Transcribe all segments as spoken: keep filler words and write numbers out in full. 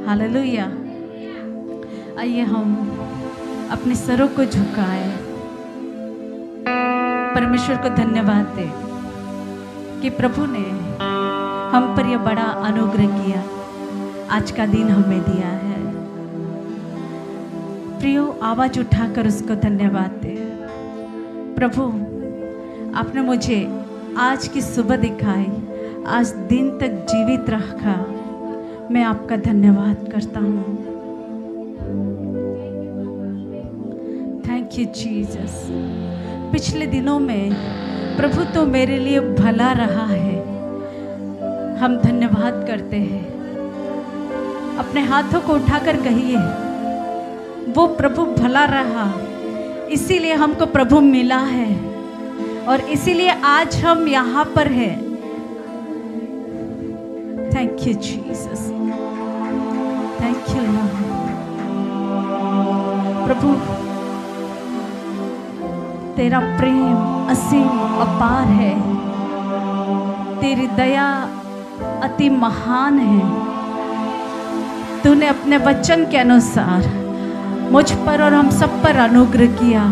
Hallelujah. आइए हम अपने सरों को झुकाए, परमेश्वर को धन्यवाद दें कि प्रभु ने हम पर यह बड़ा अनुग्रह किया, आज का दिन हमें दिया है। प्रियो, आवाज उठाकर उसको धन्यवाद दे। प्रभु, आपने मुझे आज की सुबह दिखाई, आज दिन तक जीवित रखा, मैं आपका धन्यवाद करता हूँ। Thank you Jesus. पिछले दिनों में प्रभु तो मेरे लिए भला रहा है, हम धन्यवाद करते हैं। अपने हाथों को उठाकर कहिए, वो प्रभु भला रहा, इसीलिए हमको प्रभु मिला है और इसीलिए आज हम यहाँ पर हैं। Thank you Jesus, thank you Lord. प्रभु, तेरा प्रेम असीम अपार है, तेरी दया अति महान है। तूने अपने वचन के अनुसार मुझ पर और हम सब पर अनुग्रह किया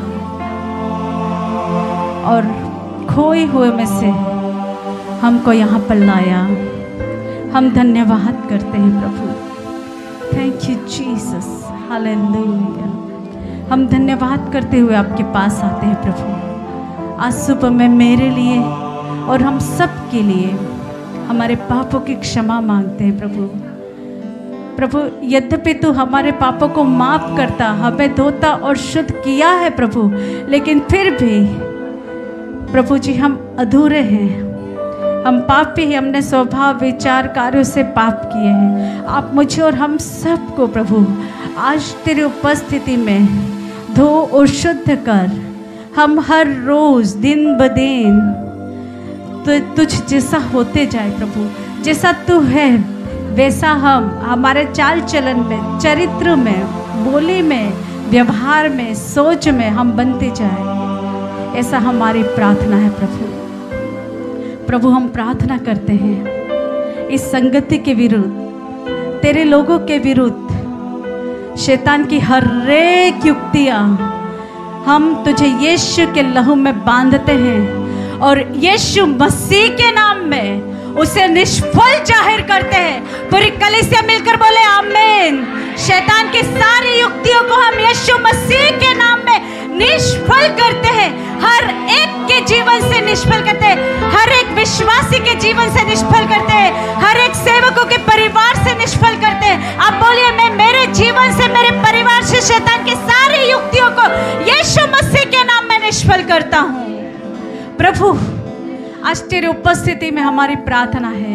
और खोए हुए में से हमको यहाँ पर लाया। हम धन्यवाद करते हैं प्रभु। Thank you Jesus, hallelujah. हम धन्यवाद करते हुए आपके पास आते हैं प्रभु। आज सुबह में मेरे लिए और हम सब के लिए हमारे पापों की क्षमा मांगते हैं प्रभु। प्रभु, यद्यपि तू हमारे पापों को माफ करता, हमें धोता और शुद्ध किया है प्रभु, लेकिन फिर भी प्रभु जी हम अधूरे हैं, हम पापी हैं, हमने स्वभाव विचार कार्यों से पाप किए हैं। आप मुझे और हम सबको प्रभु आज तेरी उपस्थिति में धो और शुद्ध कर। हम हर रोज दिन ब दिन तो तुझ जैसा होते जाए प्रभु, जैसा तू है वैसा हम हमारे चाल चलन में, चरित्र में, बोली में, व्यवहार में, सोच में हम बनते जाए, ऐसा हमारी प्रार्थना है प्रभु। प्रभु, हम प्रार्थना करते हैं इस संगति के विरुद्ध, तेरे लोगों के विरुद्ध शैतान की हर एक युक्तियां हम तुझे यीशु के लहू में बांधते हैं और यीशु मसीह के नाम में उसे निष्फल जाहिर करते हैं। पूरी कलीसिया मिलकर बोले आमीन। शैतान की सारी युक्तियों को हम यीशु मसीह के नाम में निष्फल करते हैं, हर एक के जीवन से निष्फल करते हैं, हर एक विश्वासी के जीवन से निष्फल करते हैं, हर एक सेवकों के परिवार से निष्फल करते हैं। आप बोलिए, मैं मेरे जीवन से, मेरे परिवार से शैतान की सारी युक्तियों को यीशु मसीह के नाम में निष्फल करता हूँ। प्रभु, आज तेरी उपस्थिति में हमारी प्रार्थना है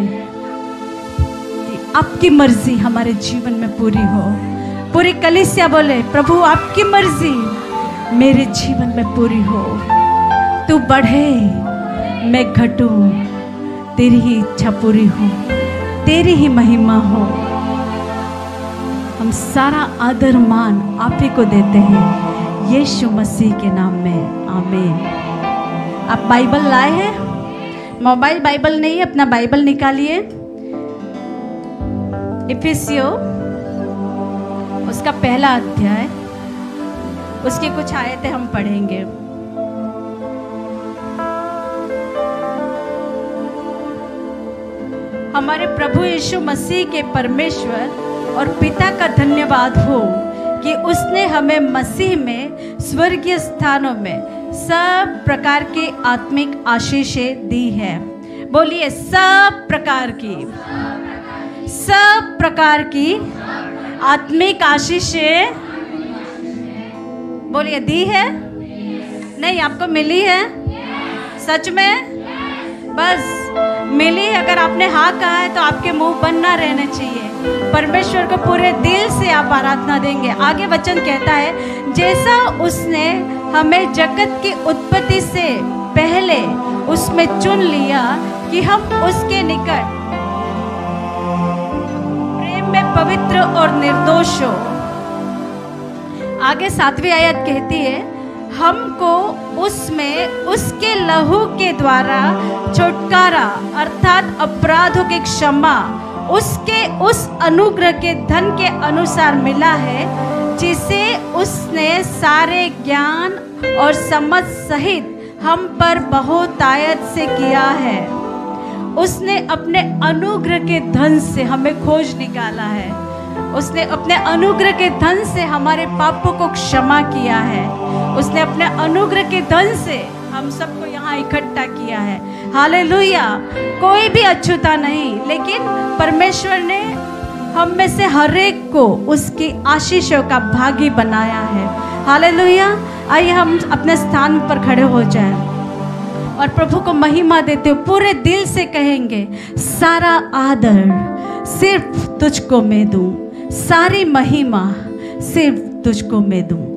कि आपकी मर्जी हमारे जीवन में पूरी हो। पूरी कलीसिया बोले, प्रभु आपकी मर्जी मेरे जीवन में पूरी हो। तू बढ़े, मैं घटूं, तेरी ही इच्छा पूरी हो, तेरी ही महिमा हो। हम सारा आदर मान आप ही को देते हैं, यीशु मसीह के नाम में आमीन। आप बाइबल लाए हैं? मोबाइल बाइबल नहीं, अपना बाइबल निकालिए। इफिसियो उसका पहला अध्याय, उसकी कुछ आयतें हम पढ़ेंगे। हमारे प्रभु यीशु मसीह के परमेश्वर और पिता का धन्यवाद हो कि उसने हमें मसीह में स्वर्गीय स्थानों में सब प्रकार की आत्मिक आशीषें दी है। बोलिए, सब प्रकार की, सब प्रकार की आत्मिक आशीषें बोलिए दी है। नहीं, आपको मिली है? सच में? बस मिली। अगर आपने हाँ कहा है तो आपके मुंह बंद ना रहने चाहिए। परमेश्वर को पूरे दिल से आप आराधना देंगे। आगे वचन कहता है, जैसा उसने हमें जगत की उत्पत्ति से पहले उसमें चुन लिया कि हम उसके निकट प्रेम में पवित्र और निर्दोष हो। आगे सातवीं आयत कहती है, हमको उसमें उसके लहू के द्वारा छुटकारा अर्थात अपराधों की क्षमा उसके उस अनुग्रह के धन के अनुसार मिला है, जिसे उसने सारे ज्ञान और समझ सहित हम पर बहुतायत से किया है। उसने अपने अनुग्रह के धन से हमें खोज निकाला है। उसने अपने अनुग्रह के धन से हमारे पापों को क्षमा किया है। उसने अपने अनुग्रह के धन से हम सबको यहाँ इकट्ठा किया है। हालेलुया। कोई भी अछूता नहीं, लेकिन परमेश्वर ने हम में से हर एक को उसकी आशीषों का भागी बनाया है। हालेलुया। आइए हम अपने स्थान पर खड़े हो जाएं और प्रभु को महिमा देते हुए पूरे दिल से कहेंगे, सारा आदर सिर्फ तुझको मैं दूं, सारी महिमा सिर्फ तुझको मैं दूं।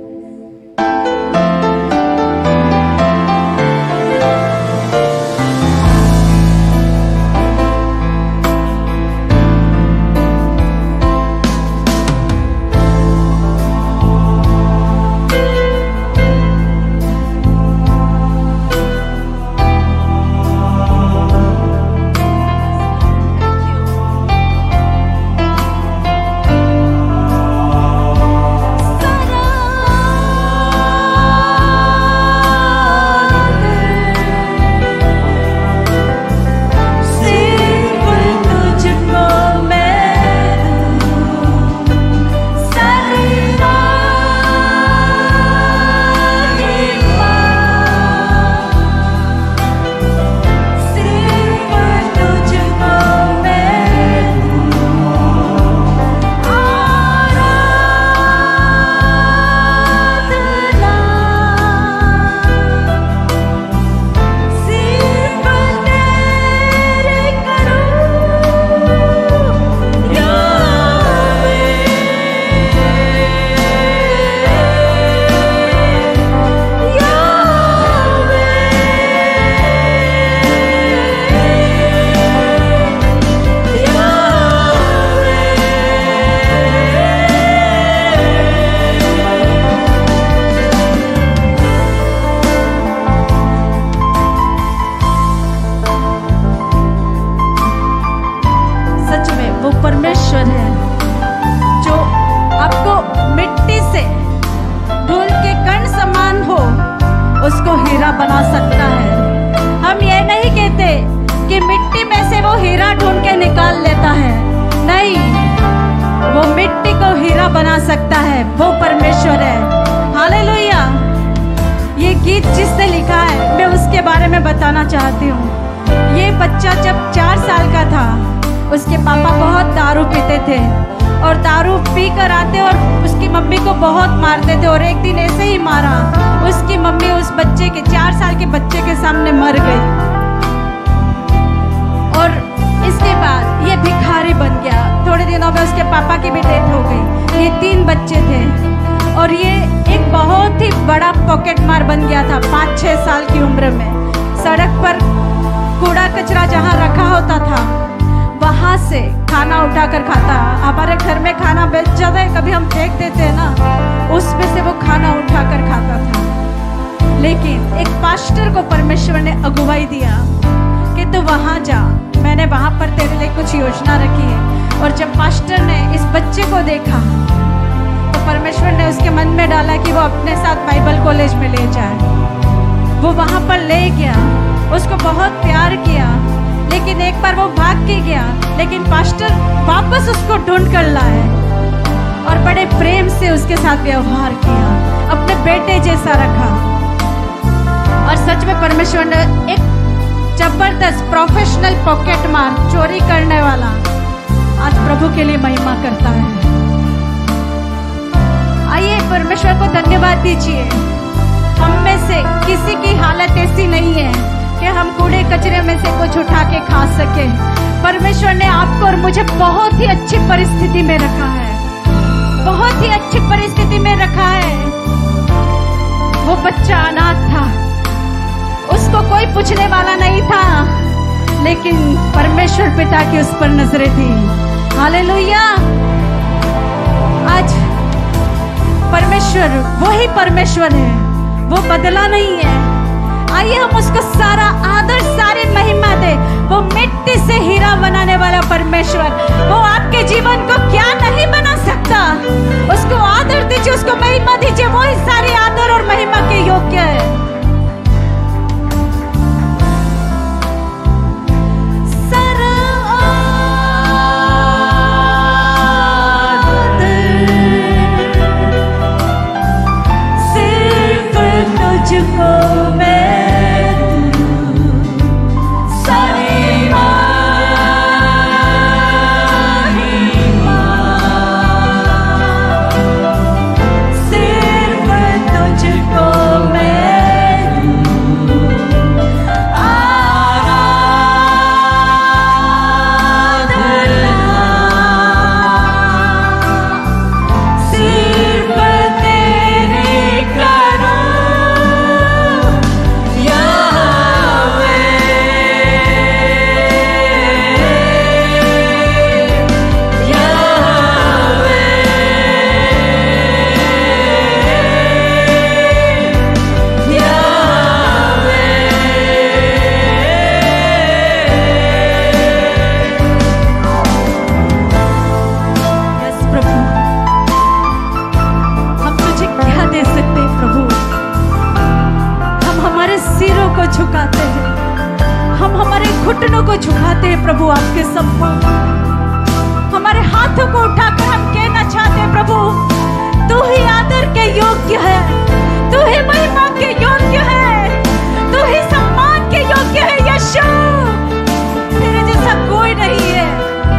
परमेश्वर है जो आपको मिट्टी से धूल के कण समान हो उसको हीरा बना सकता है। हम ये नहीं कहते कि मिट्टी में से वो हीरा ढूंढ के निकाल लेता है, नहीं, वो मिट्टी को हीरा बना सकता है, वो परमेश्वर है। हालेलुया। ये गीत जिसने लिखा है मैं उसके बारे में बताना चाहती हूँ। ये बच्चा जब चार साल का था, उसके पापा बहुत दारू पीते थे और दारू पी कर आते और उसकी मम्मी को बहुत मारते थे। और एक दिन ऐसे ही मारा, उसकी मम्मी उस बच्चे के चार साल के बच्चे के सामने मर गई। और इसके बाद ये भिखारी बन गया। थोड़े दिनों में उसके पापा की भी डेथ हो गई। ये तीन बच्चे थे और ये एक बहुत ही बड़ा पॉकेट मार बन गया था पाँच छः साल की उम्र में। सड़क पर कूड़ा कचरा जहाँ रखा होता था वहाँ से खाना उठाकर खाता। हमारे घर में खाना बेच जाता है, कभी हम फेंक देते हैं ना, उसमें से वो खाना उठाकर खाता था। लेकिन एक पास्टर को परमेश्वर ने अगुवाई दिया कि तू वहाँ जा, मैंने वहाँ पर तेरे लिए कुछ योजना रखी है। और जब पास्टर ने इस बच्चे को देखा तो परमेश्वर ने उसके मन में डाला कि वो अपने साथ बाइबल कॉलेज में ले जाए। वो वहाँ पर ले गया, उसको बहुत प्यार किया। लेकिन एक बार वो भाग के गया, लेकिन पास्टर वापस उसको ढूंढ कर लाए और बड़े प्रेम से उसके साथ व्यवहार किया, अपने बेटे जैसा रखा। और सच में परमेश्वर ने एक जबरदस्त प्रोफेशनल पॉकेट मार, चोरी करने वाला, आज प्रभु के लिए महिमा करता है। आइए परमेश्वर को धन्यवाद दीजिए। हम में से किसी की हालत ऐसी नहीं है कि हम कूड़े कचरे में से कुछ उठा के खा सके। परमेश्वर ने आपको और मुझे बहुत ही अच्छी परिस्थिति में रखा है, बहुत ही अच्छी परिस्थिति में रखा है। वो बच्चा अनाथ था, उसको कोई पूछने वाला नहीं था, लेकिन परमेश्वर पिता की उस पर नजरें थी। हालेलुया। आज परमेश्वर वही परमेश्वर है, वो बदला नहीं है। आइए हम उसको सारा आदर, सारी महिमा दे। वो मिट्टी से हीरा बनाने वाला परमेश्वर, वो आपके जीवन को क्या नहीं बना सकता। उसको आदर दीजिए, उसको महिमा दीजिए, वो ही सारी आदर और महिमा के योग्य है। झुकाते हैं, हम हमारे घुटनों को झुकाते हैं प्रभु आपके सम्मुख। हमारे हाथों को उठाकर हम कहना चाहते हैं प्रभु, तू ही आदर के योग्य है, तू ही महिमा के योग्य है, तू ही सम्मान के योग्य है। यीशु, तेरे जैसा कोई नहीं है।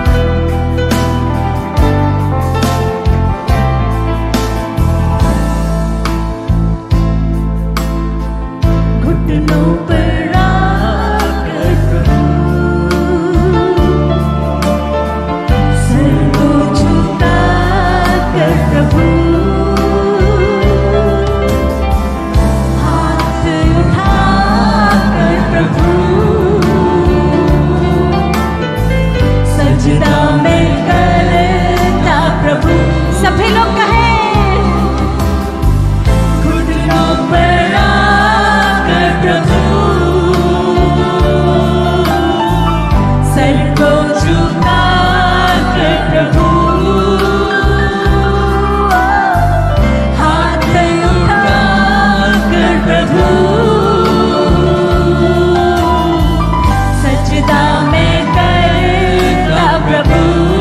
घुटनों पर आकर सर को झुकाकर प्रभु, हाथ उठाकर प्रभु, सजदा में करता प्रभु। सभी लोग कहें, घुटनों पर प्रभु, सर को झुकाकर प्रभु, हाथ उठाकर प्रभु, सजदा में करता प्रभु।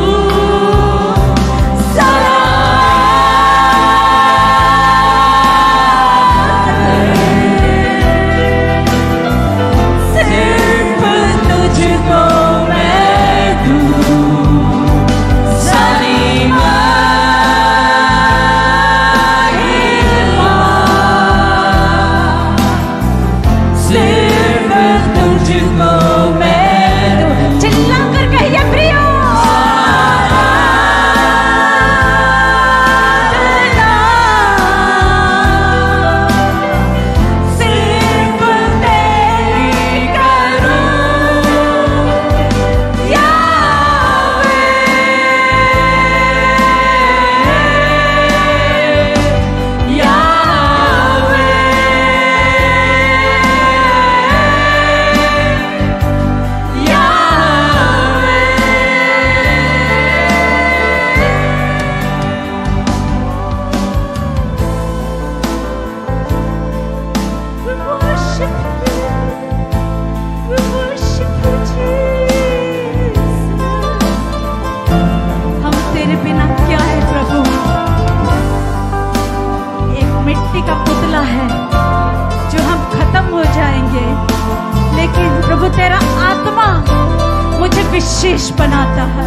विशेष बनाता है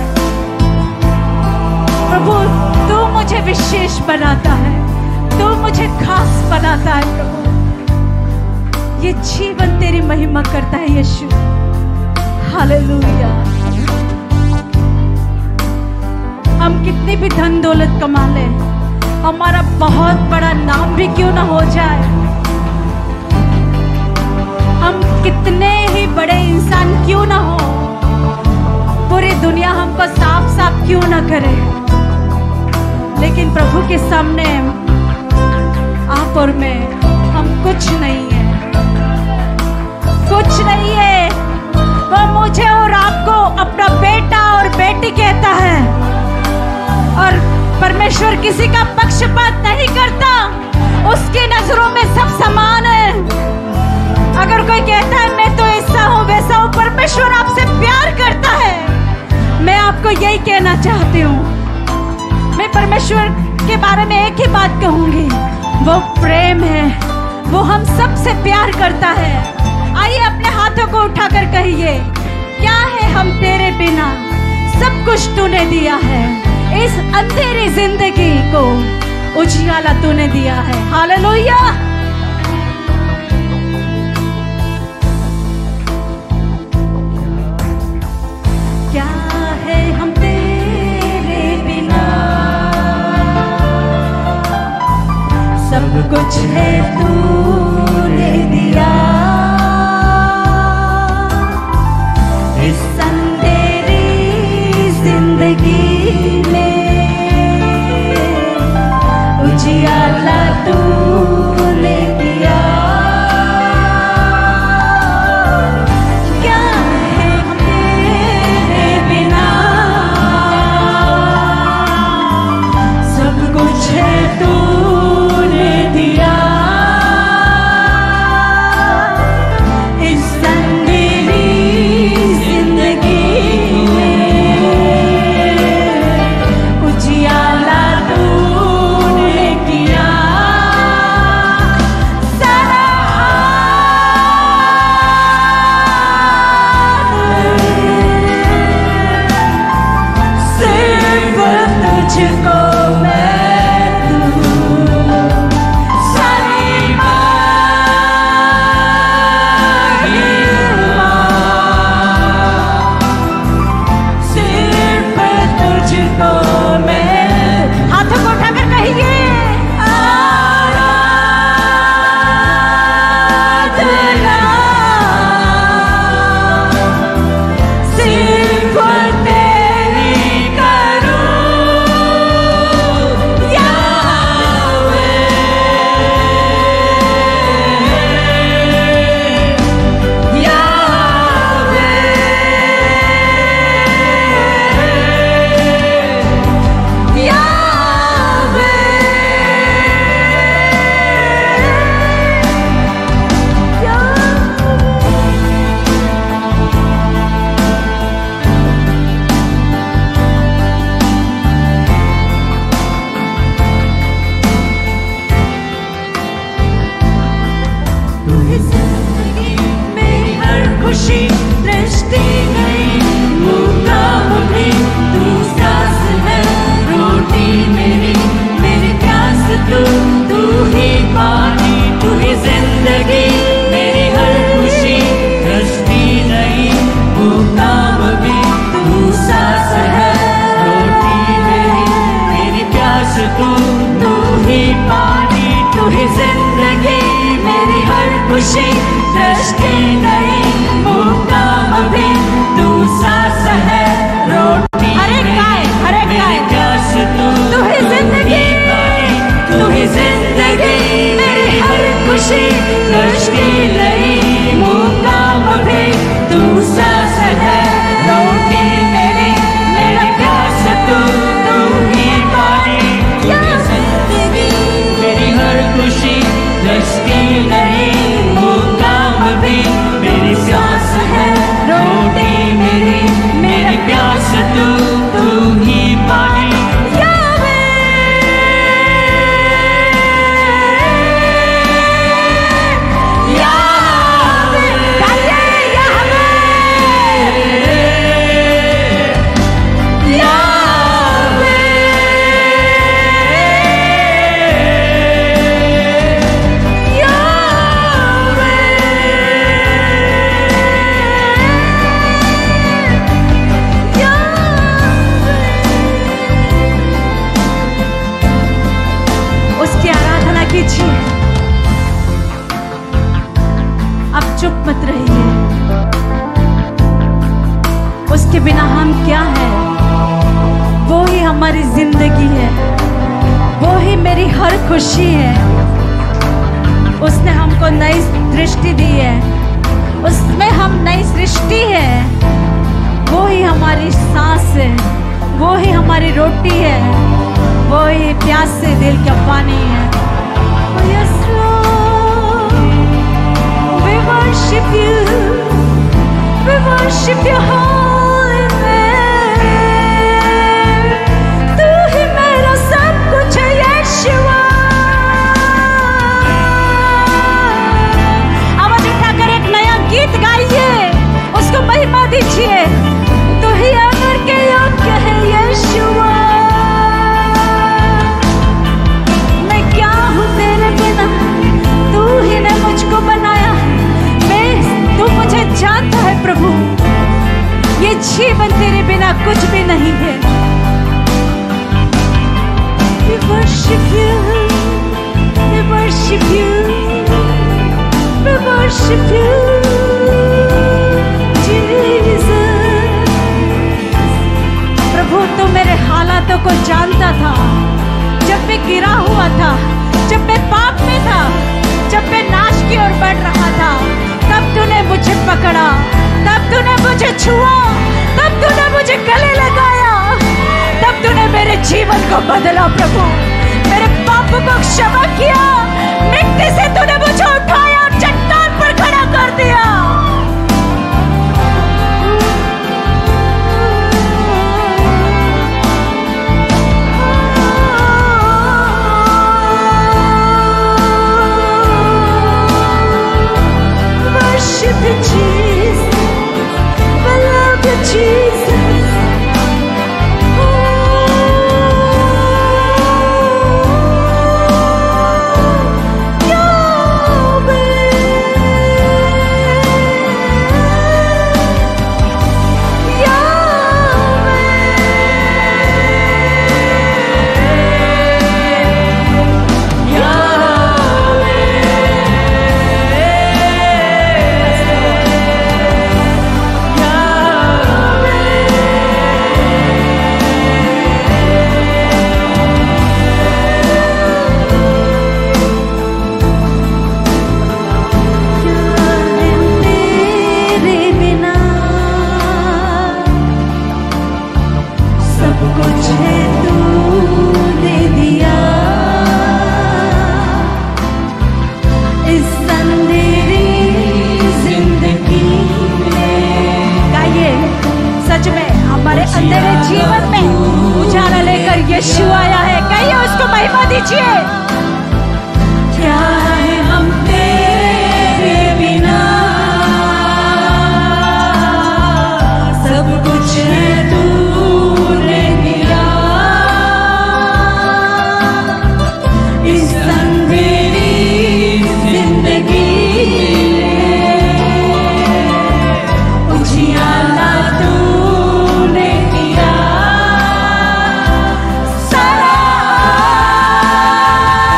प्रभु, तू मुझे विशेष बनाता है, तू मुझे खास बनाता है प्रभु। ये जीवन तेरी महिमा करता है यीशु। हालेलुया। हम कितनी भी धन दौलत कमा लें, हमारा बहुत बड़ा नाम भी क्यों ना हो जाए, हम कितने ही बड़े इंसान क्यों ना हो, पूरी दुनिया हमको साफ साफ क्यों ना करे, लेकिन प्रभु के सामने आप और मैं, हम कुछ नहीं है, कुछ नहीं है। वो मुझे और आपको अपना बेटा और बेटी कहता है। और परमेश्वर किसी का पक्षपात नहीं करता, उसकी नजरों में सब समान है। अगर कोई कहता है मैं तो ऐसा हूँ वैसा हूँ, परमेश्वर आपसे प्यार करता है। मैं आपको यही कहना चाहती हूँ। मैं परमेश्वर के बारे में एक ही बात कहूंगी, वो प्रेम है, वो हम सब से प्यार करता है। आइए अपने हाथों को उठाकर कहिए, क्या है हम तेरे बिना, सब कुछ तूने दिया है, इस अंधेरी जिंदगी को उजियाला तूने दिया है। हालेलुया। क्या है हम तेरे बिना, सब कुछ है तूने दिया, इस अंधेरी जिंदगी में उजियाला तूने किया। क्या है हम तेरे बिना, सब कुछ है तूने दिया, इस अंधेरी जिंदगी में उजियाला तूने किया। सारा सिर्फ तुझको मैं दूं, सारी महिमा सिर्फ तुझको मैं। हाथों को उठाकर कहिए, आराधना सिर्फ तेरी करूं, यावे यावे यावे। तू ही जिंदगी मेरी हर खुशी, दृष्टि नहीं मुकाम भी, तू सांस है रोटी मेरी, मेरी प्यास तू, तू ही पानी, तू ही जिंदगी मेरी हर खुशी, दृष्टि नहीं मुकाम भी, तू सांस है रोटी मेरी, मेरी प्यास तू, तू ही पानी, तू ही जिंदगी मेरी हर खुशी, दृष्टि नहीं मुकाम भी, तू सांस है रोटी मेरी, मेरी प्यास तू, तू ही जिंदगी, तू ही जिंदगी मेरी हर खुशी, दृष्टि नहीं मुकाम भी, तू सांस है रोटी मेरी, मेरी प्यास तू, तू ही पानी, तू ही जिंदगी मेरी हर खुशी, दृष्टि नहीं मुकाम भी, मेरी सांस है रोटी मेरी, मेरी प्यास तू, तू ही पानी। यावे यावे गाइए, यावे यावे उसकी आराधना कीजिए। अब चुप मत रहिए, उसके बिना हम क्या है, वो ही हमारी जिंदगी है, वो ही मेरी हर खुशी है। उसने हमको नई दृष्टि दी है, उसमें हम नई सृष्टि है। वो ही हमारी सांस है, वो ही हमारी रोटी है, वो ही प्यास से दिल का पानी है। Oh, yes, Lord, we worship you, we worship your holy name। तू ही मेरा सब कुछ है यीशुआ। आवाज उठाकर एक नया गीत गाइए, उसको महिमा दीजिए। तू ही अमर के योग्य है यीशुआ। मैं क्या हूँ तेरे बिना, तू ही ने मुझको बनाया। मैं तू मुझे जानता है प्रभु, ये जीवन तेरे बिना कुछ भी नहीं है। We worship you, we worship you, we worship you, Jesus। प्रभु तू मेरे हालातों को जानता था। जब मैं गिरा हुआ था, जब मैं पाप में था, जब मैं नाश की ओर बढ़ रहा था, तब तूने मुझे पकड़ा, तब तूने मुझे छुआ, तब तूने मुझे गले लगाया, तब तूने मेरे जीवन को बदला प्रभु। मेरे पापों को क्षमा किया, मिट्टी से तूने मुझे उठाया और चट्टान पर खड़ा कर दिया। Worship you, Jesus. I love you, Jesus. अंधेरे जीवन में उजाला लेकर यीशु आया है। कहिए उसको महिमा दीजिए। क्या है हम तेरे बिना, सब कुछ है तूने दिया। इस अंधेरी जिंदगी उजियाला तू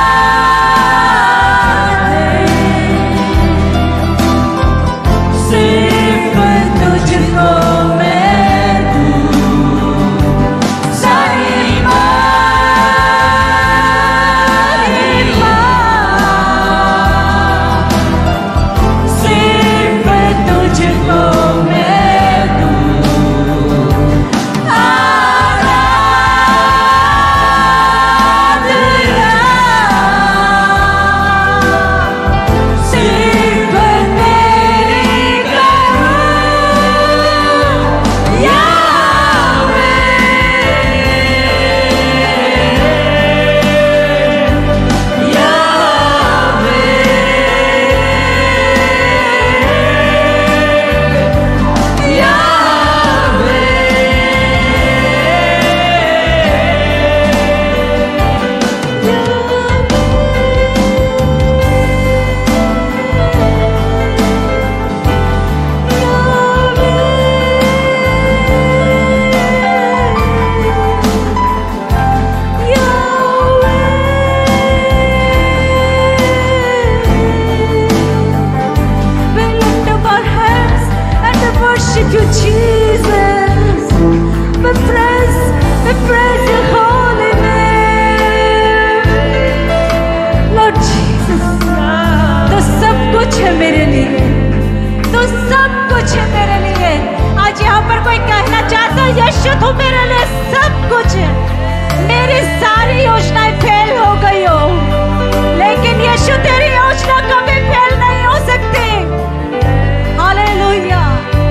कुछ है मेरे लिए। आज यहाँ पर कोई कहना चाहता है यीशु तू मेरे लिए सब कुछ है। मेरी सारी योजनाएं फेल हो गई हो, लेकिन यीशु तेरी योजना कभी फेल नहीं हो सकती। हालेलुया।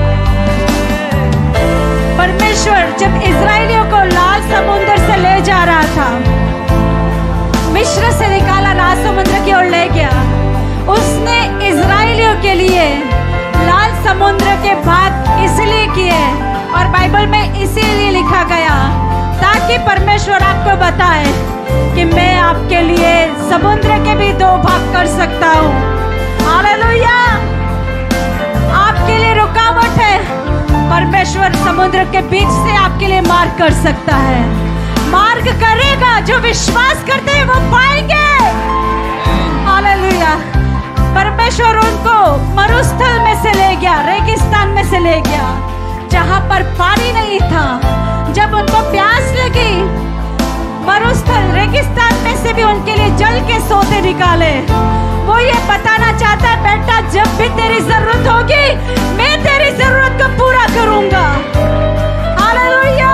परमेश्वर जब इजराइलियों को लाल समुद्र से ले जा रहा था, मिस्र से निकाला, लाल समुद्र की ओर ले गया, उसने इजराइलियों के लिए लाल समुद्र के भाग इसलिए किए और बाइबल में इसीलिए लिखा गया ताकि परमेश्वर आपको बताए कि मैं आपके लिए समुद्र के भी दो भाग कर सकता हूँ। हालेलुया। आपके लिए रुकावट है, परमेश्वर समुद्र के बीच से आपके लिए मार्ग कर सकता है। मार्ग करेगा, जो विश्वास करते हैं वो पाएंगे। हालेलुया। परमेश्वर उनको मरुस्थल में से ले गया, रेगिस्तान में से ले गया, जहां पर पानी नहीं था। जब उनको प्यास लगी, मरुस्थल रेगिस्तान में से भी उनके लिए जल के सोते निकाले। वो ये बताना चाहता है बेटा जब भी तेरी जरूरत होगी मैं तेरी जरूरत को पूरा करूंगा। हालेलुया।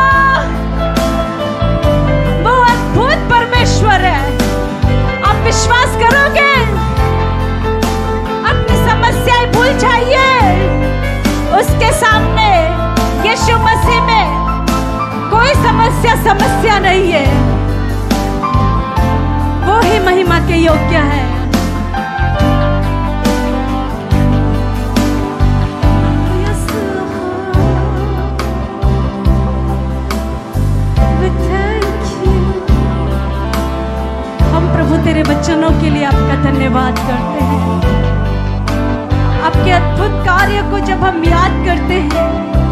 वो अद्भुत परमेश्वर है। आप विश्वास करोगे? अपनी समस्याएं भूल जाइए, उसके सामने यीशु मसीह में कोई समस्या समस्या नहीं है। वो ही महिमा के योग्य है। हम प्रभु तेरे वचनों के लिए आपका धन्यवाद करते हैं। आपके अद्भुत कार्य को जब हम याद करते हैं,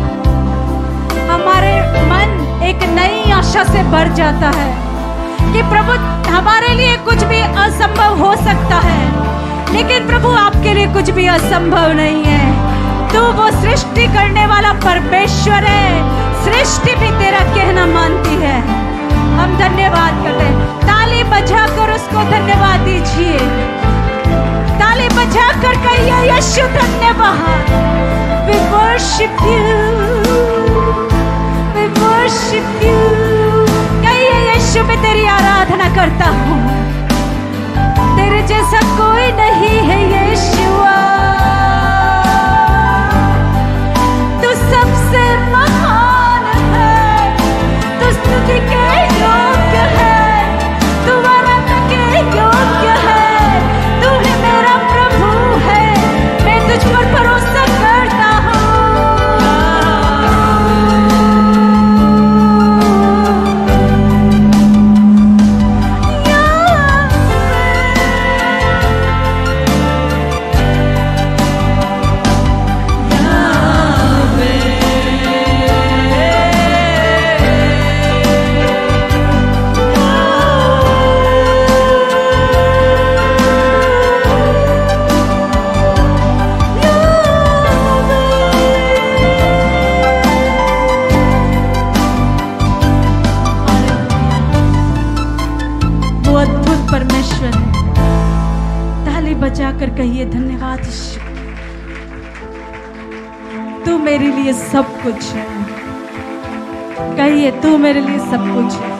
हमारे मन एक नई आशा से भर जाता है कि प्रभु हमारे लिए कुछ भी असंभव हो सकता है, लेकिन प्रभु आपके लिए कुछ भी असंभव नहीं है। तू वो सृष्टि करने वाला परमेश्वर है, सृष्टि भी तेरा कहना मानती है। हम धन्यवाद करते हैं। ताली बजाकर उसको धन्यवाद दीजिए। ताली बजाकर कहिए यीशु धन्यवाद। We worship you, we worship you। कहिए यीशु मैं तेरी आराधना करता हूँ, तेरे जैसा कोई नहीं है यीशुआ। तू सबसे महान है, तू स्तुति के योग्य है, तू आराधना के योग्य है। तू ही मेरा प्रभु है, मैं तुझ पर भरोसा करता हूँ। बजाकर कहिए धन्यवाद यीशु, तू मेरे लिए सब कुछ है। कहिए तू मेरे लिए सब कुछ है।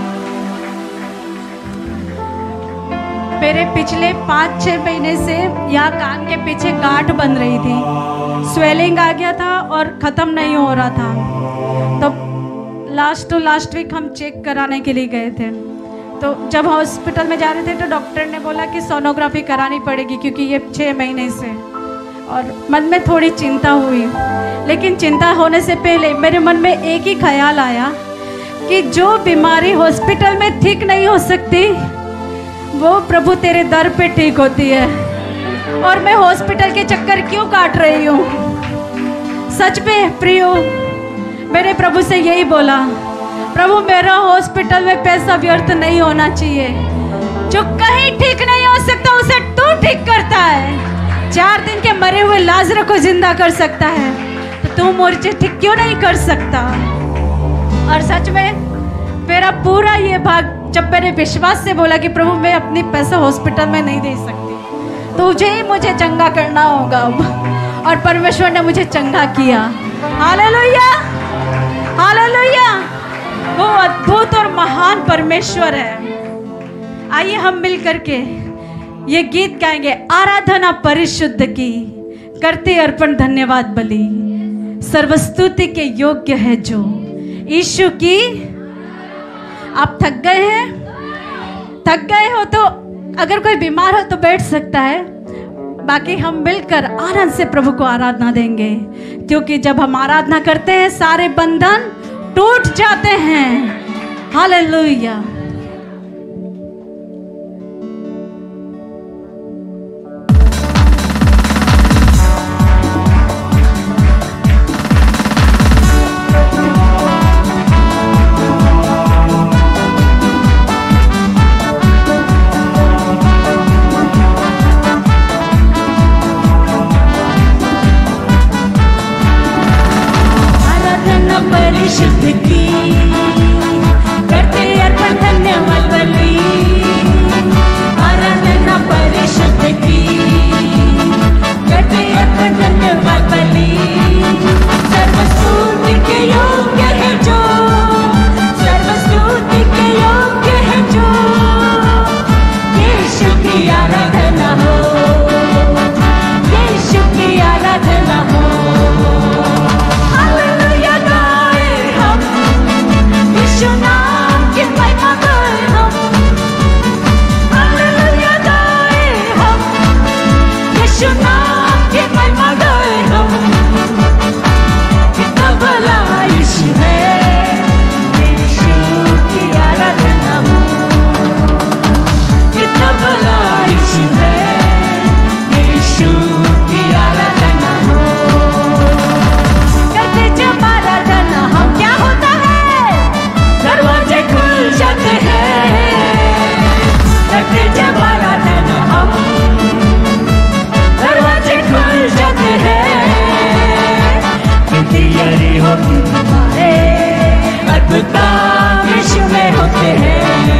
मेरे पिछले पाँच छह महीने से यहाँ कान के पीछे गांठ बन रही थी, स्वेलिंग आ गया था और ख़त्म नहीं हो रहा था। तो लास्ट टू लास्ट वीक हम चेक कराने के लिए गए थे। तो जब हॉस्पिटल में जा रहे थे तो डॉक्टर ने बोला कि सोनोग्राफी करानी पड़ेगी क्योंकि ये छः महीने से। और मन में थोड़ी चिंता हुई, लेकिन चिंता होने से पहले मेरे मन में एक ही ख्याल आया कि जो बीमारी हॉस्पिटल में ठीक नहीं हो सकती वो प्रभु तेरे दर पे ठीक होती है। और मैं हॉस्पिटल के चक्कर क्यों काट रही हूँ? सच में प्रियो, मेरे प्रभु से यही बोला, प्रभु मेरा हॉस्पिटल में पैसा व्यर्थ नहीं होना चाहिए। जो कहीं ठीक नहीं हो सकता उसे तू ठीक करता है। चार दिन के मरे हुए लाजर को जिंदा कर सकता है, तो तू मुझे ठीक क्यों नहीं कर सकता? और सच में मेरा पूरा ये भाग, जब मैंने विश्वास से बोला कि प्रभु मैं अपनी पैसा हॉस्पिटल में नहीं दे सकती, तुझे ही मुझे चंगा करना होगा। और परमेश्वर ने मुझे चंगा किया। Hallelujah, hallelujah. वो अद्भुत और महान परमेश्वर है। आइए हम मिल करके ये गीत गाएंगे, आराधना परिशुद्ध की, करते अर्पण धन्यवाद बलि, सर्वस्तुति के योग्य है जो यीशु की। आप थक गए हैं? थक गए हो तो अगर कोई बीमार हो तो बैठ सकता है, बाकी हम मिलकर आनंद से प्रभु को आराधना देंगे, क्योंकि जब हम आराधना करते हैं सारे बंधन टूट जाते हैं। हालेलुया। परिशुद्ध की करते अर्पण धन्यवाद बलि, आराधना परिशुद्ध की करते अर्पण धन्यवाद बलि, सर्वस्तुति के योग्य है जो, सर्वस्तुति के योग्य है जो, यीशु की आराधना हो, यीशु की आराधना हो। यीशु नाम की महिमा गाए हम, हालेलुया गाए हम, यीशु नाम की महिमा गाए हम। कितना भला यीशु है, यीशु की आराधना हो, कितना भला यीशु है, यीशु की आराधना हो। करते जब आराधना हम क्या होता है, दरवाजे खुल जाते हैं। करते जब आराधना हम दरवाजे खुल जाते हैं। तैयारी होती हमारे अद्भुत यीशु में होते हैं,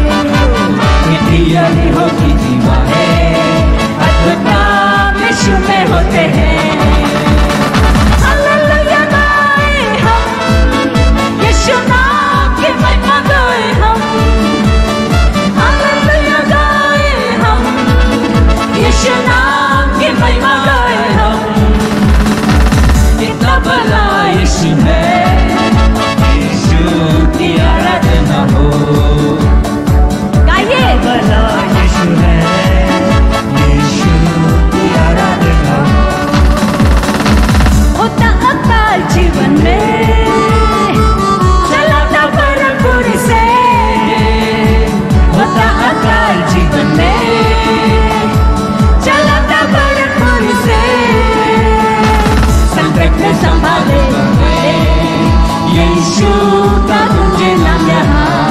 तैयारी होती हमारे अद्भुत यीशु में होते हैं। हालेलुया गाए हम, यीशु नाम की महिमा गाए हम, हालेलुया गाए हम, यीशु नाम की महिमा गाए हम। कितना भला यीशु है, यीशु की आराधना हो। गाइए, भला यीशु है, यीशु की आराधना हो। होता अकाल जीवन में, चलाता भरपूर से, होता अकाल जीवन में, चलाता भरपूर से, संकट में संभाले यीशु का तुझे नाम यहाँ,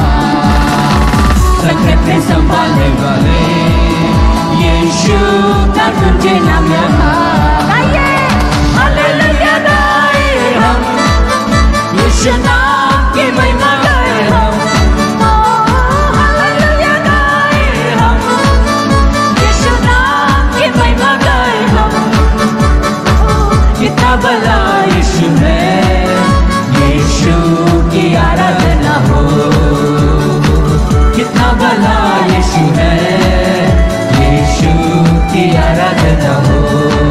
संकट में संभालने वाले यीशु का तुझे नाम यहाँ। हालेलुया गाए हम, यीशु नाम की महिमा गाए हम, हालेलुया गाए हम, यीशु नाम की महिमा गाए हम। कितना भला यीशु है, यीशु की आराधना हो। कितना भला यीशु है, यीशु की आराधना हो।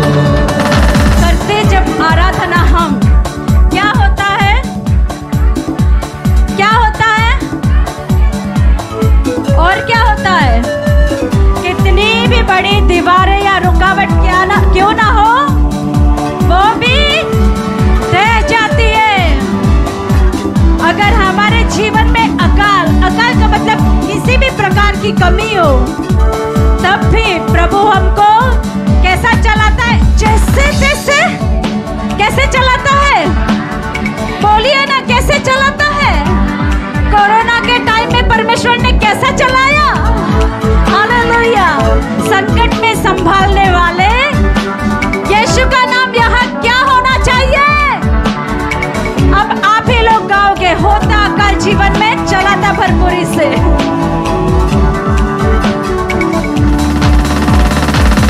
करते जब आराधना हम क्या होता है, क्या होता है और क्या होता है, कितनी भी बड़ी दीवारें या रुकावट क्या ना क्यों ना हो, वो भी रह जाती है। अगर हमारे जीवन में अकाल, अकाल का मतलब किसी भी प्रकार की कमी हो, तब भी प्रभु हमको कैसा चलाता है, जैसे तैसे। कैसे चलाता है, बोलिए ना, कैसे चलाता है। कोरोना के टाइम में परमेश्वर ने कैसा चलाया। हालेलुया। संकट में संभालने वाले यीशु का नाम यहाँ क्या होना चाहिए। अब आप ही लोग गाओगे, होता अकाल जीवन में, चलाता भरपूरी से।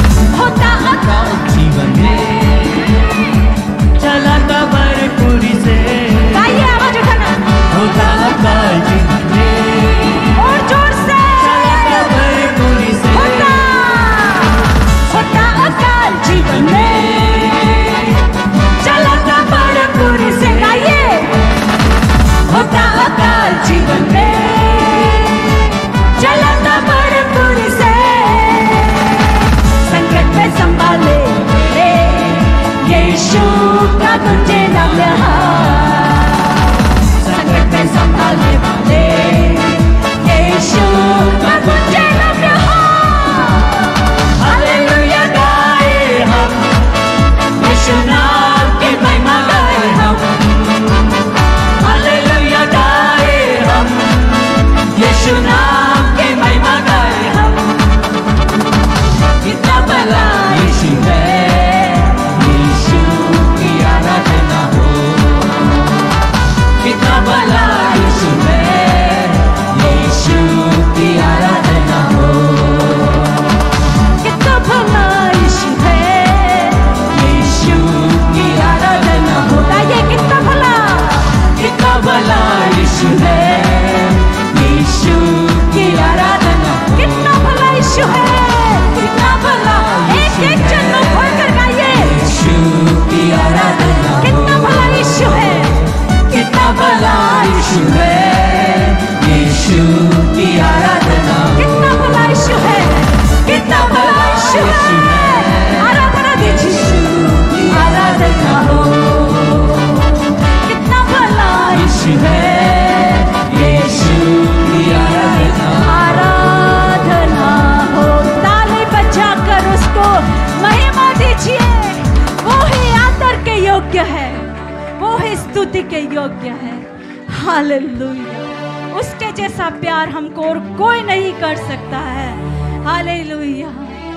हालेलुया। उसके जैसा प्यार हमको और कोई नहीं कर सकता है। हालेलुया।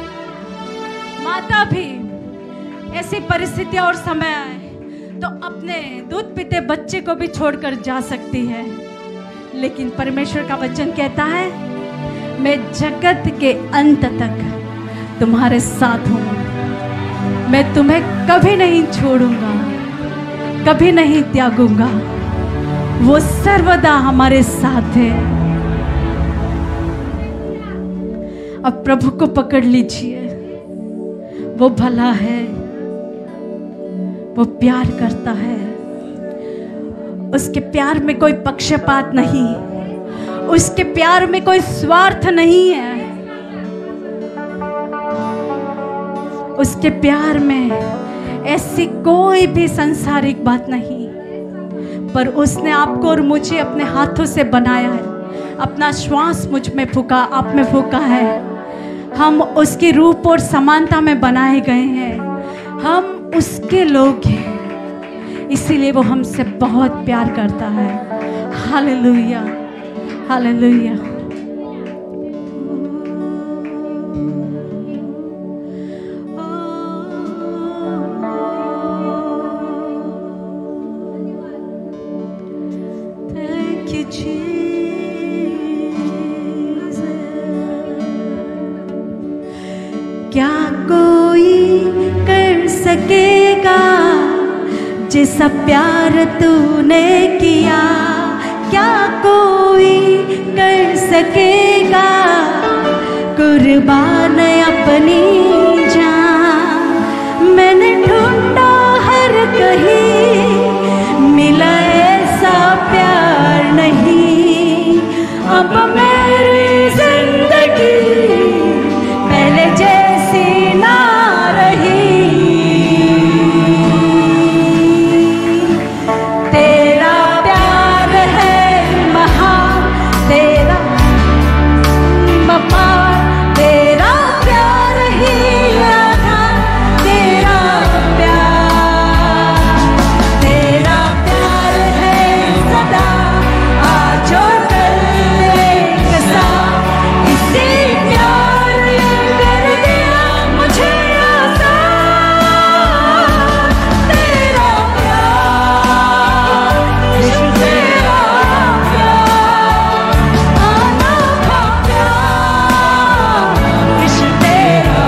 माता भी ऐसी परिस्थितियां और समय आए तो अपने दूध पीते बच्चे को भी छोड़कर जा सकती है, लेकिन परमेश्वर का वचन कहता है मैं जगत के अंत तक तुम्हारे साथ हूँ, मैं तुम्हें कभी नहीं छोड़ूंगा, कभी नहीं त्यागूंगा। वो सर्वदा हमारे साथ है। अब प्रभु को पकड़ लीजिए। वो भला है, वो प्यार करता है। उसके प्यार में कोई पक्षपात नहीं, उसके प्यार में कोई स्वार्थ नहीं है। उसके प्यार में ऐसी कोई भी सांसारिक बात नहीं, पर उसने आपको और मुझे अपने हाथों से बनाया है। अपना श्वास मुझ में फूका, आप में फूका है। हम उसके रूप और समानता में बनाए गए हैं। हम उसके लोग हैं, इसीलिए वो हमसे बहुत प्यार करता है। Hallelujah, hallelujah. क्या कोई कर सकेगा जैसा प्यार तूने किया? क्या कोई कर सकेगा कुर्बान अपनी जान? मैंने ढूंढा हर कहीं, मिला ऐसा प्यार नहीं। अब मेरी जिंदगी पहले जैसी ना रही। तेरा प्यार है महान, तेरा महान, तेरा प्यार ही आधार। तेरा प्यार, तेरा प्यार है सदा, आज और कल एक सा। इसी प्यार ने कर दिया मुझे आजाद। तेरा प्यार, यीशु तेरा प्यार, अनोखा प्यार, यीशु तेरा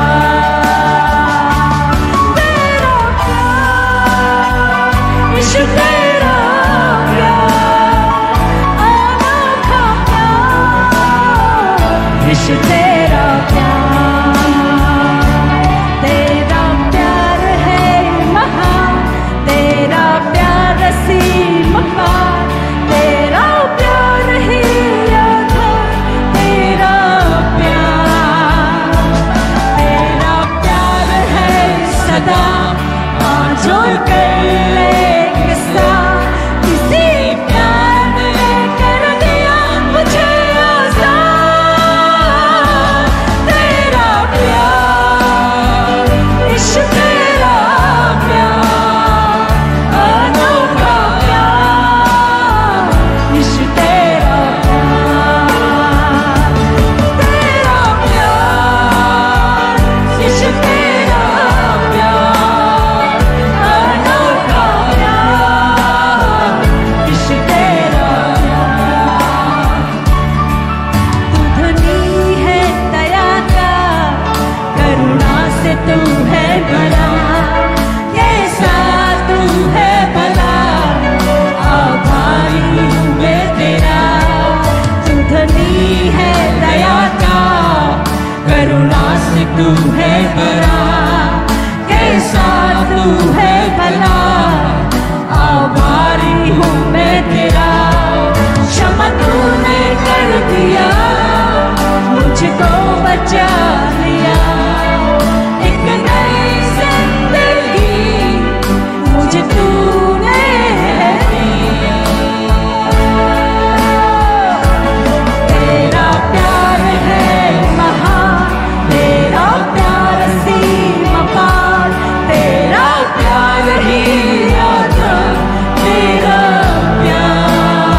प्यार, तेरा प्यार, यीशु तेरा प्यार, अनोखा प्यार, यीशु तेरा प्यार। तेरा प्यार है महान, तेरा प्यार असीम अपार। तेरा प्यार ही आधार। तेरा प्यार, तेरा प्यार है सदा, आज और कल एक सा। इसी प्यार ने कर दिया मुझे आजाद। तेरा प्यार, यीशु तेरा प्यार, अनोखा प्यार, यीशु तेरा प्यार। तेरा प्यार, यीशु तेरा प्यार, अनोखा प्यार, यीशु तेरा प्यार। तू धनी है दया का, करुणा से तू है भरा। कैसा तू है भला, आभारी हूँ मैं तेरा। तू धनी है दया का, करुणा से तू है भरा। कैसा तू है भला, आभारी हूँ मैं तेरा। क्षमा तूने कर दिया, मुझको बचा लिया। एक नई जिंदगी मुझे तूने दी। तेरा प्यार है महान, तेरा प्यार असीम अपार। तेरा प्यार ही आधार। तेरा प्यार,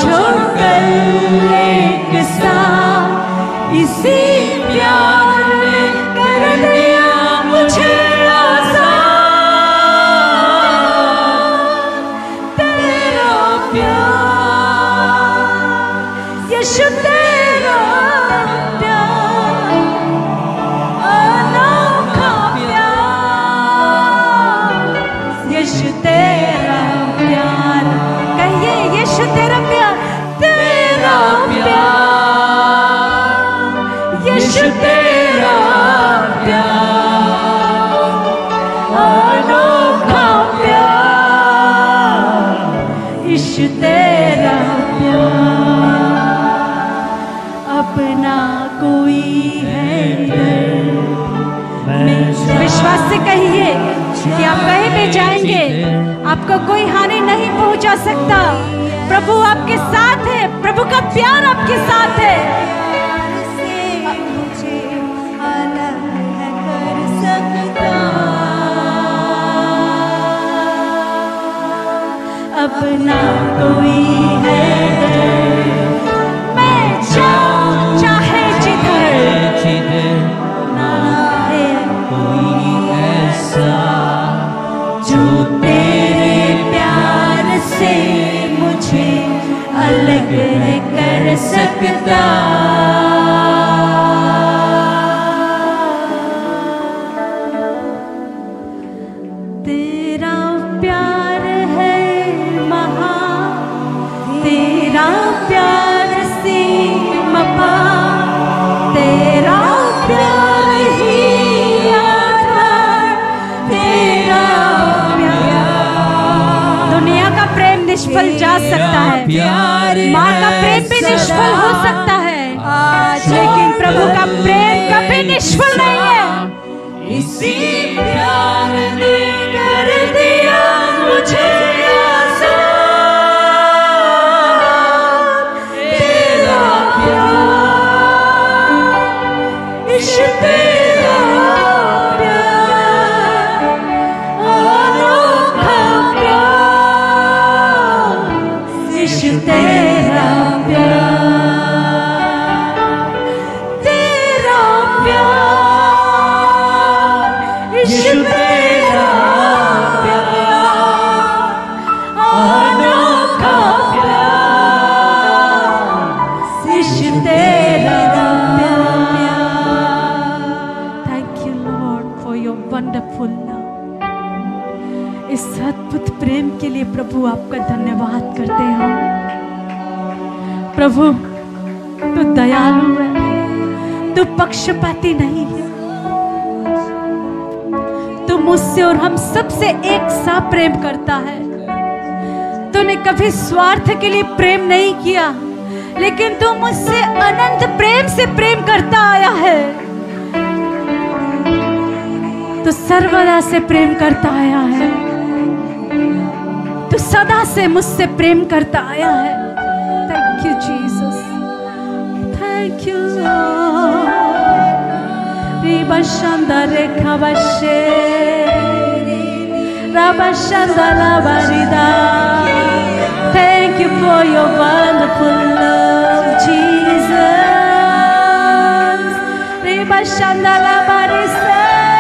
छोड़कर एक साथ इसी प्यार ने कर दिया मुझे आजाद। तेरा प्यार यीशु तेरा प्यार अनोखा प्यार यीशु तेरा प्यार। कहिए यीशु तेरा प्यार तेरा प्यार यीशु तेरा प्यार अनोखा प्यार यीशु तेरा प्यार। अपना कोई है विश्वास से कहिए कि आप कहीं भी जाएंगे आपको कोई हानि नहीं पहुंचा सकता। प्रभु आपके साथ है, प्रभु का प्यार आपके साथ है। मुझे अलग है कर सकता अपना कोई है। मैं जाऊं चाहे जिधर ना है कोई ऐसा जो तेरे प्यार से मुझे अलग है कर सकता। तेरा प्यार है महान, तेरा प्यार सीमा पार, तेरा प्यार ही आधार, तेरा प्यार। दुनिया का प्रेम निष्फल जा सकता है, माँ का प्रेम भी निष्फल हो सकता है, लेकिन प्रभु का प्रेम कभी निष्फल नहीं है। इसी प्यार ने कर दिया मुझे आजाद। तेरा प्यार यीशु तेरा प्यार अनोखा प्यार यीशु तेरा प्यार। तेरा प्यार यीशु तेरा प्यार अनोखा प्यार यीशु तेरा प्यार। Thank you Lord for your wonderful love. इस अद्भुत प्रेम के लिए प्रभु आपका धन्यवाद करते हैं। प्रभु तू दयालु है, तू पक्षपाती नहीं है, तू मुझसे और हम सबसे एक सा प्रेम करता है। तूने कभी स्वार्थ के लिए प्रेम नहीं किया, लेकिन तू मुझसे अनंत प्रेम से प्रेम करता आया है। तू सर्वदा से प्रेम करता आया है, तू सदा से मुझसे प्रेम करता आया है। Thank you Jesus, thank you रिबशंदा रेखावशे राबशंदा लाबरिदा। Thank you for your wonderful love, Jesus. Ribashanda labarise,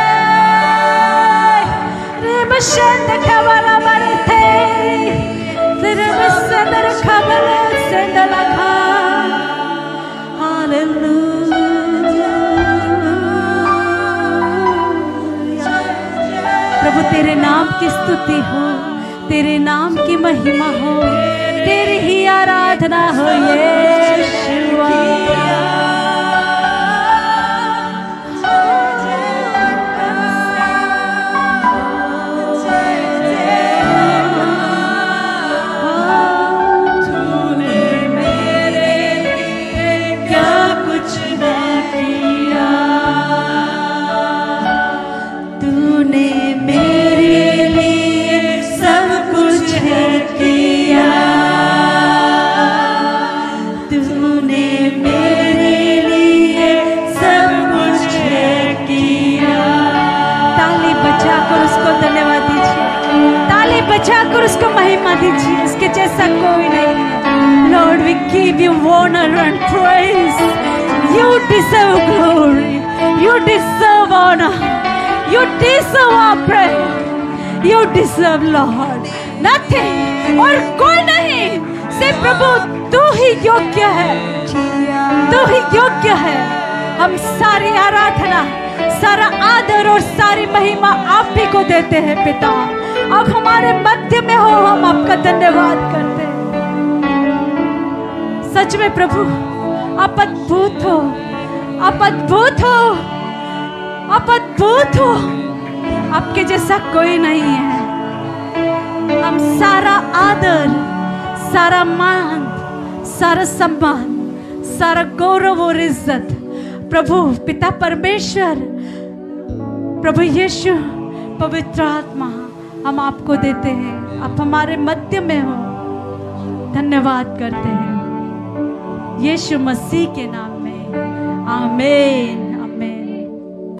ribashanda kabala barite, ribashanda kabala senda lakha. Hallelujah. प्रभु तेरे नाम की स्तुति हो, तेरे नाम की महिमा हो, तेरी ही आराधना हो यीशुआ। तूने मेरे लिए क्या कुछ न किया, तूने मेरे लिए सब कुछ है किया, तूने मेरे लिए सब कुछ है किया। ताली बजाकर उसको धन्यवाद दीजिए, ताली बजाकर उसको महिमा दीजिए, उसके जैसा कोई नहीं है। Lord, we give you honor and praise. You deserve glory. You deserve honor. You deserve our prayer. You deserve, Lord. Nothing और कोई नहीं, सिर्फ प्रभु तू ही योग्य है, तू ही योग्य है। हम सारी आराधना, सारा आदर और सारी महिमा आप ही को देते हैं पिता। आप हमारे मध्य में हो, हम आपका धन्यवाद करते हैं। सच में प्रभु आप अद्भुत हो, आप अद्भुत हो, आप अद्भुत हो। आपके जैसा कोई नहीं है। हम सारा आदर, सारा मान, सारा सम्मान, सारा गौरव और इज्जत प्रभु पिता परमेश्वर, प्रभु यीशु, पवित्र आत्मा हम आपको देते हैं। आप हमारे मध्य में हो, धन्यवाद करते हैं यीशु मसीह के नाम में, आमीन।